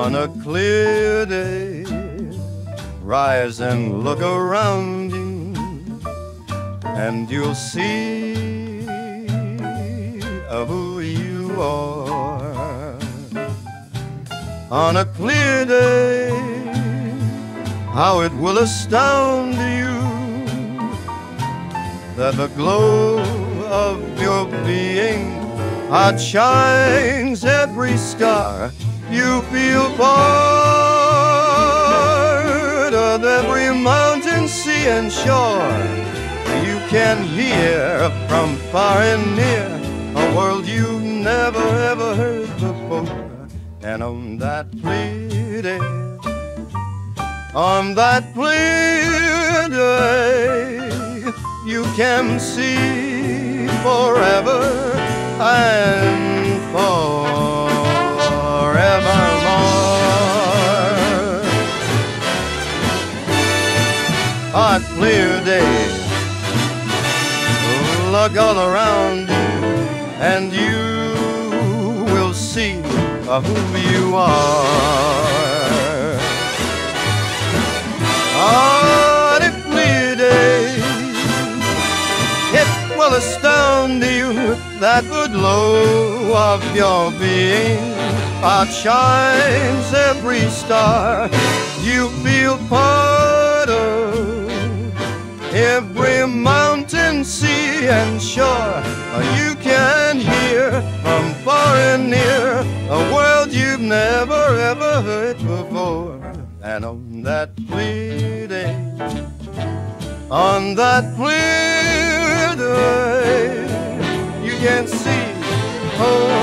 On a clear day, rise and look around you, and you'll see who you are. On a clear day, how it will astound you that the glow of your being outshines every star. You feel part of every mountain, sea, and shore. You can hear from far and near a world you've never ever heard before. And on that clear day, on that clear day, you can see forever and forevermore. A clear day, look all around you, and you will see who you are. On a clear day, it will astound you that the glow of your being outshines every star. You feel part of every mountain, sea, and shore. You can hear from far and near a world you've never ever heard before. And on that clear day, on that clear day, you can see